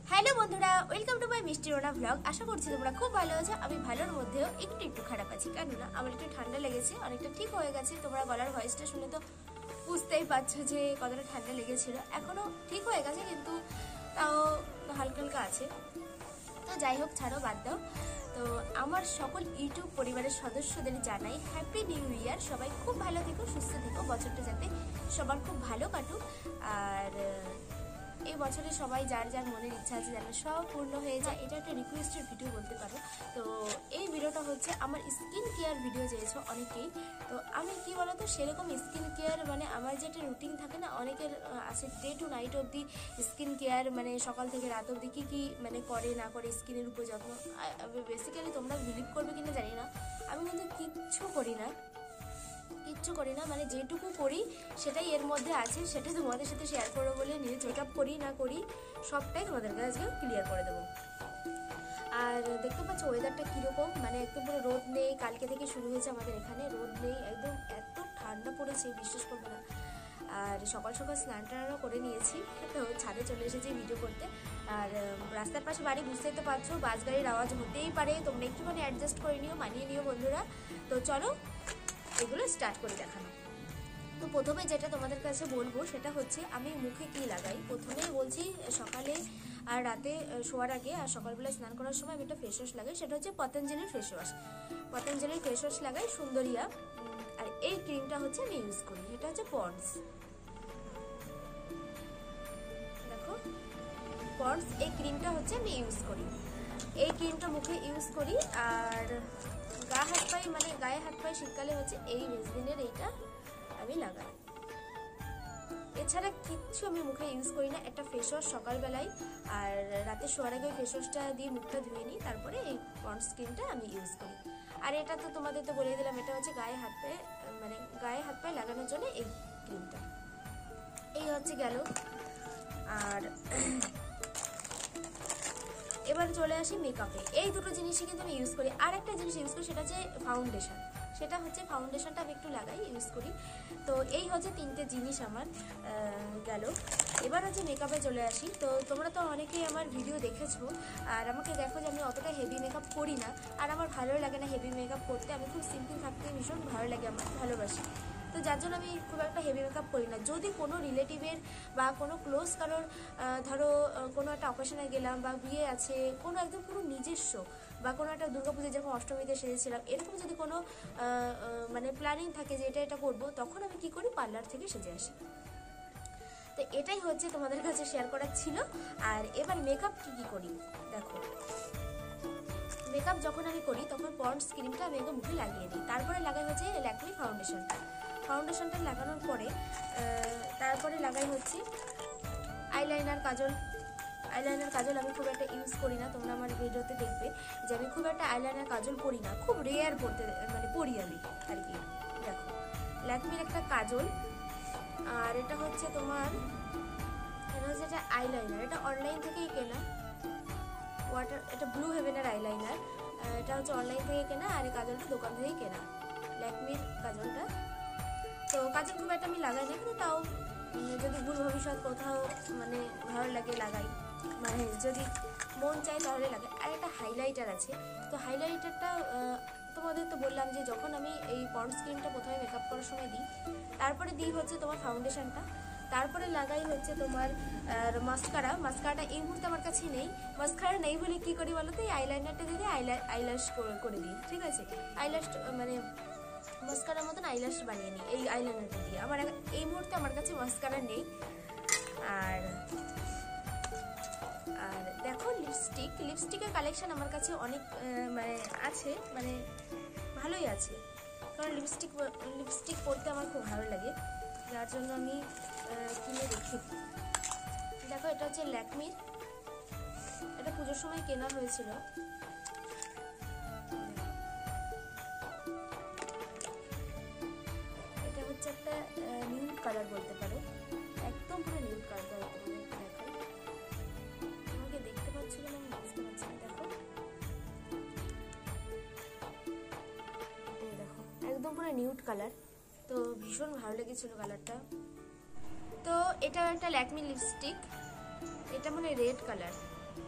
Hello বন্ধুরা, welcome to my মিষ্টি রোনা blog. আশা করছি তোমরা খুব ভালো আছো। আমি ভালোর মধ্যেও একটু খারাপ আছি, কেননা আমার একটু ঠান্ডা লেগেছে, অনেকটা ঠিক হয়ে গেছে। তোমরা গলার ভয়েসটা শুনে তো বুঝতেই পারছো যে কতটা ঠান্ডা লেগেছিল। এখনো ঠিক হয়ে গেছে, কিন্তু তাও হালকা হালকা আছে। তো যাই হোক, ছাড়ো, বাদ দাও। তো আমার সকল ইউটিউব পরিবারের সদস্যদের জানাই হ্যাপি নিউ ইয়ার। সবাই খুব ভালো থেকো, সুস্থ থেকো, বছরটা যাতে সবার খুব ভালো কাটুক। আর এই বছরে সবাই যার যার মনের ইচ্ছা আছে যেন সব পূর্ণ হয়ে যায়। এটা একটা রিকোয়েস্টের ভিডিও বলতে পারো। তো এই ভিডিওটা হচ্ছে আমার স্কিন কেয়ার ভিডিও চেয়েছো অনেকেই। তো আমি কি বলতো, সেরকম স্কিন কেয়ার মানে আমার যে একটা রুটিন থাকে না, অনেকের আছে ডে টু নাইট অবধি স্কিন কেয়ার, মানে সকাল থেকে রাত অবধি কী মানে করে না করে স্কিনের উপর যত্ন। বেসিক্যালি তোমরা বিলিভ করবে কিনা জানি না, আমি কিন্তু কিচ্ছু করি না, মানে যেটুকু করি সেটাই এর মধ্যে আছে, সেটাই তোমাদের সাথে শেয়ার করবো বলে নিয়ে চেকআপ করি না করি সবটাই তোমাদের কাছে ক্লিয়ার করে দেবো। আর দেখতে পাচ্ছ ওয়েদারটা কীরকম, মানে একদম পুরো রোদ নেই। কালকে থেকে শুরু হয়েছে আমাদের এখানে, রোদ নেই একদম, এত ঠান্ডা পড়েছে বিশ্বাস করবে না। আর সকাল সকাল স্নান টানও করে নিয়েছি, তো ছাদে চলে এসেছি ভিডিও করতে। আর রাস্তার পাশে বাড়ি, বুঝতেই তো পারছো, বাস গাড়ির আওয়াজ হতেই পারে, তোমরা একটুখানি অ্যাডজাস্ট করে নিও, মানিয়ে নিও বন্ধুরা। তো চলো এগুলো স্টার্ট করে দেখানো। তো প্রথমে যেটা তোমাদের কাছে বলবো সেটা হচ্ছে আমি মুখে কি লাগাই। প্রথমেই বলছি, সকালে আর রাতে শোয়ার আগে আর সকালবেলা স্নান করার সময় আমি একটা ফেস ওয়াশ লাগাই, সেটা হচ্ছে পতঞ্জলির ফেস ওয়াশ। পতঞ্জলির ফেস ওয়াশ লাগাই, সুন্দরিয়া। আর এই ক্রিমটা হচ্ছে আমি ইউজ করি, এটা হচ্ছে পন্ডস। দেখো, পন্ডস এই ক্রিমটা হচ্ছে আমি ইউজ করি। এই ক্রিমটা মুখে ইউজ করি। আর গায়ে হাত পায়ে শীতকালে হচ্ছে এই ভেসলিনের এইটা আমি লাগাই। এছাড়া কিচ্ছু আমি মুখে ইউজ করি না। একটা ফেস ওয়াশ সকালবেলায় আর রাতে শোয়ার আগে ফেস ওয়াশটা দিয়ে মুখটা ধুয়ে নিই, তারপরে এই পন্ডস ক্রিমটা আমি ইউজ করি। আর এটা তো তোমাদের তো বলে দিলাম, এটা হচ্ছে গায়ে হাত পায়ে লাগানোর জন্য এই ক্রিমটা। এই হচ্ছে গেল। আর এবার চলে আসি মেকআপে। এই দুটো জিনিসই কিন্তু আমি ইউজ করি। আর একটা জিনিস ইউজ করি, সেটা হচ্ছে ফাউন্ডেশন। ফাউন্ডেশনটা আমি একটু লাগাই, ইউজ করি। তো এই হচ্ছে তিনটে জিনিস আমার গেল। এবার হচ্ছে মেকআপে চলে আসি। তো তোমরা তো অনেকেই আমার ভিডিও দেখেছো আর আমাকে দেখো যে আমি অতটা হেভি মেকআপ করি না, আর আমার ভালোই লাগে না হেভি মেকআপ করতে। আমি খুব সিম্পল থাকতে ভীষণ ভালো লাগে, আমার ভালোবাসি। তো যার জন্য আমি খুব একটা হেভি মেকআপ করি না। যদি কোনো রিলেটিভের বা কোনো ক্লোজ কারোর, ধরো কোনো একটা অকেশনে গেলাম বা বিয়ে আছে, কোনো একদম পুরো নিজস্ব, বা কোনো একটা দুর্গাপুজো যখন অষ্টমীতে সেজেছিলাম, এরকম যদি কোনো মানে প্ল্যানিং থাকে যে এটা করবো, তখন আমি কি করি, পার্লার থেকে সেজে আসি। তো এটাই হচ্ছে তোমাদের কাছে শেয়ার করার ছিল। আর এবার মেকআপ কি করি দেখো। মেকআপ যখন আমি করি তখন পন্ডস ক্রিমটা আমি একদম মুখে লাগিয়ে দিই। তারপরে লাগাই হচ্ছে ল্যাকমি ফাউন্ডেশনটা লাগানোর পরে তারপরে লাগাই হচ্ছে আইলাইনার, কাজল আমি খুব একটা ইউজ করি না। তোমরা আমার ভিডিওতে দেখবে যে আমি খুব একটা আইলাইনার কাজল পরি না, খুব রেয়ার পরি আমি আর কি। দেখো, ল্যাকমির একটা কাজল। আর এটা হচ্ছে এটা আইলাইনার, এটা অনলাইন থেকেই কেনা, এটা ব্লু হেভেনের আইলাইনার। এটা হচ্ছে অনলাইন থেকে কেনা, আর এই কাজলটা দোকান থেকেই কেনা, ল্যাকমির কাজলটা। তো কাজল খুব একটা আমি লাগাই না, কিন্তু তাও যদি ভুল ভবিষ্যৎ কোথাও মানে ভালো লাগে লাগাই, মানে যদি মন চাই তাহলে লাগাই। আর একটা হাইলাইটার আছে। তো হাইলাইটারটা তোমাদের তো বললাম যে যখন আমি এই পন্ডস ক্রিমটা প্রথমে মেকআপ করার সময় দিই, তারপরে দিই হচ্ছে তোমার ফাউন্ডেশনটা, তারপরে লাগাই হচ্ছে তোমার মাস্কারাটা। এই মুহূর্তে আমার কাছে নেই, মাস্কারা নেই বলে কি করি বলো তো, এই আইলাইনারটা দিয়ে আইল্যাশ করে দিই, ঠিক আছে। আইল্যাশ মানে মাস্কারার মতন আইল্যাশ বানিয়ে নিই এই আইলাইনারটা দিয়ে। এই মুহূর্তে আমার কাছে মাস্কারা নেই। আর দেখো, লিপস্টিকের কালেকশন আমার কাছে অনেক মানে আছে, মানে ভালোই আছে, কারণ লিপস্টিক পরতে আমার খুব ভালো লাগে, যার জন্য আমি কিনে রেখে। দেখো, এটা হচ্ছে ল্যাকমির, এটা পুজোর সময় কেনা হয়েছিল। এটা হচ্ছে একটা নিউড কালার বলতে পারো, একদম পুরো নিউড কালার। আমাকে দেখতে পাচ্ছ না, আমি বুঝতে পারছি না। দেখো, এই দেখো, একদম পুরো নিউড কালার। তো ভীষণ ভালো লেগেছিল কালারটা। তো এটা একটা ল্যাকমি লিপস্টিক, এটা মানে রেড কালার।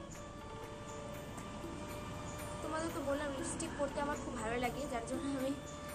তোমাদের তো বললাম লিপস্টিক পরতে আমার খুব ভালো লাগে, যার জন্য আমি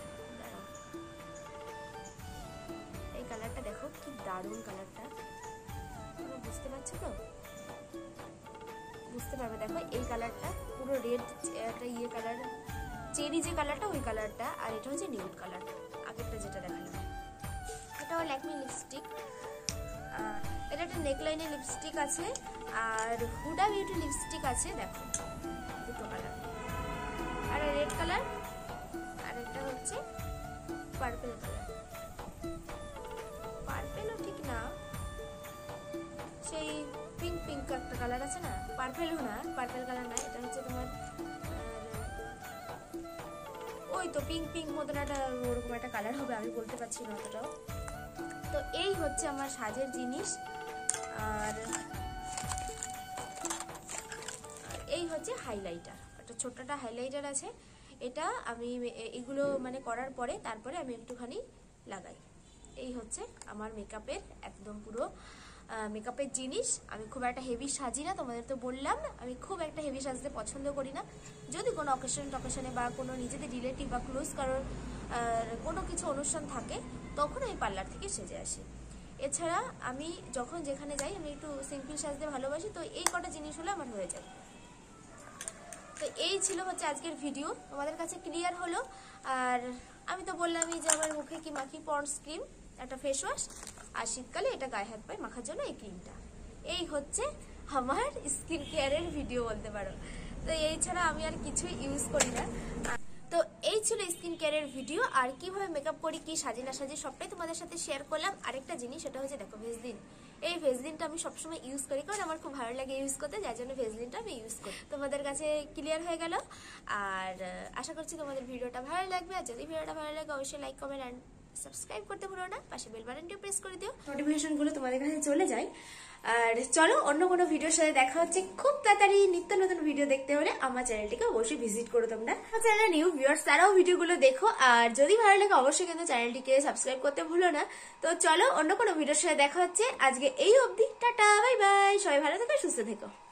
এই কালারটা দেখো কি দারুণ কালারটা, তোমরা বুঝতে পারছো তো? বুঝতে পারবে, দেখো এই কালারটা পুরো রেড, একটা ইয়ে কালার, চেরি যে কালারটা ওই কালারটা, আর এটা হচ্ছে নিউড কালার আগেরটা যেটা দেখালাম। এটা ল্যাকমি লিপস্টিক, এটা একটা নেকলাইনের লিপস্টিক আছে, আর হুডা বিউটি লিপস্টিক আছে, দেখো দুটো কালার, আর রেড কালার, আর একটা হচ্ছে পার্পল কালার। পার্পেলও ঠিক না, সেই পিঙ্ক পিঙ্ক একটা কালার আছে না, পার্পেলও না, পার্পেল কালার না, এটা হচ্ছে তোমার ওই তো পিঙ্ক পিঙ্ক মতন একটা ওরকম একটা কালার হবে, আমি বলতে পারছি না অতটাও। তো এই হচ্ছে আমার সাজের জিনিস, আর এই হচ্ছে হাইলাইটার, একটা ছোট্টটা হাইলাইটার আছে, এটা আমি এগুলো মানে করার পরে তারপরে আমি একটুখানি লাগাই। এই হচ্ছে আমার মেকআপের একদম পুরো মেকআপের জিনিস। আমি খুব একটা হেভি সাজি না, তোমাদের তো বললাম আমি খুব একটা হেভি সাজতে পছন্দ করি না। যদি কোনো অকেশনে বা কোনো নিজেদের রিলেটিভ বা ক্লোজ কারোর কোনো কিছু অনুষ্ঠান থাকে তখন আমি পার্লার থেকে সেজে আসি। এছাড়া আমি যখন যেখানে যাই আমি একটু সিম্পল সাজতে ভালোবাসি, তো এই কটা জিনিস হলে আমার হয়ে যায়। তো এই ছিল হচ্ছে আজকের ভিডিও, তোমাদের কাছে ক্লিয়ার হলো। আর আমি তো বললামই যে আমার মুখে কি মাখি, পন্ডস ক্রিম, একটা ফেস ওয়াশ, আর শীতকালে এটা গায়ে হাত পায়ে মাখার জন্য এই ক্রিমটা। এই হচ্ছে আমার স্কিন কেয়ারের ভিডিও বলতে পারো। তো এই ছাড়া আমি আর কিছুই ইউজ করি না। তো এই ছিল স্কিন কেয়ারের ভিডিও, আর কিভাবে মেকআপ করি, কি সাজি না সাজি সবটাই তোমাদের সাথে শেয়ার করলাম। আরেকটা জিনিস সেটা হচ্ছে দেখো ভেসলিন, এই ভেসলিনটা আমি সবসময় ইউজ করি কারণ আমার খুব ভালো লাগে ইউজ করতে, যার জন্য ভেসলিনটা আমি ইউজ করি। তোমাদের কাছে ক্লিয়ার হয়ে গেল, আর আশা করছি তোমাদের ভিডিওটা ভালো লাগবে। আর যদি ভিডিওটা ভালো লাগে অবশ্যই লাইক কমেন্ট অ্যান্ড সাবস্ক্রাইব করতে ভুলো না, পাশে বেল বাটনটিও প্রেস করে দিও, নোটিফিকেশনগুলো তোমাদের কাছে চলে যায়। আর চলো অন্য কোনো ভিডিওর সাথে দেখা হচ্ছে খুব তাড়াতাড়ি। নিত্য নতুন ভিডিও দেখতে হলে আমার চ্যানেলটিকে অবশ্যই ভিজিট করো তোমরা। আমার চ্যানেলে নিউ ভিউয়ার্স তারাও ভিডিওগুলো দেখো, আর যদি ভালো লাগে অবশ্যই কিন্তু চ্যানেলটিকে সাবস্ক্রাইব করতে ভুলো না। তো চলো অন্য কোনো ভিডিওর সাথে দেখা হচ্ছে, আজকে এই অবধি, টাটা বাই বাই, সবাই ভালো থেকো সুস্থ থেকো।